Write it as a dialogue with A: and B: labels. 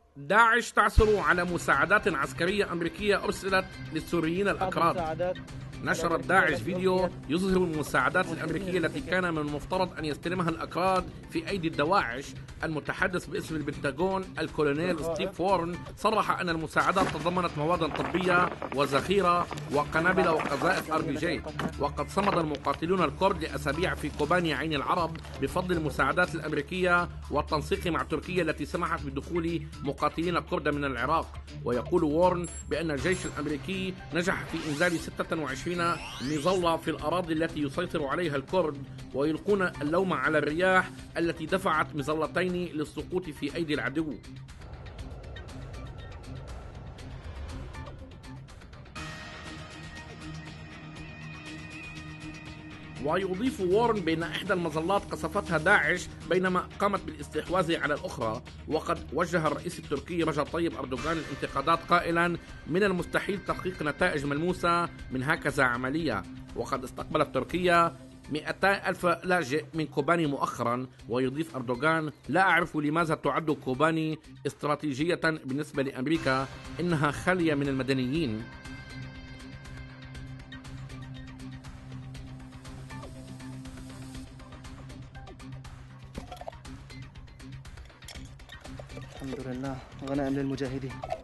A: داعش تعثر على مساعدات عسكرية أمريكية أرسلت للسوريين الأكراد. نشرت داعش فيديو يظهر المساعدات الأمريكية التي كان من المفترض أن يستلمها الأكراد في أيدي الدواعش. المتحدث باسم البنتاغون الكولونيل ستيف وورن صرح أن المساعدات تضمنت مواد طبية وذخيرة وقنابل وقذائف RPG. وقد صمد المقاتلون الكرد لأسابيع في كوباني عين العرب بفضل المساعدات الأمريكية والتنسيق مع تركيا التي سمحت بدخول مقاتلين كرد من العراق. ويقول وورن بأن الجيش الأمريكي نجح في إنزال 26 مظلة في الأراضي التي يسيطر عليها الكرد، ويلقون اللوم على الرياح التي دفعت مظلتين للسقوط في أيدي العدو. ويضيف وورن بأن إحدى المظلات قصفتها داعش بينما قامت بالاستحواذ على الأخرى. وقد وجه الرئيس التركي رجب طيب أردوغان الانتقادات قائلا من المستحيل تحقيق نتائج ملموسة من هكذا عملية. وقد استقبلت تركيا 200,000 لاجئ من كوباني مؤخرا. ويضيف أردوغان لا أعرف لماذا تعد كوباني استراتيجية بالنسبة لأمريكا، إنها خالية من المدنيين.
B: الحمد لله غناء للمجاهدين.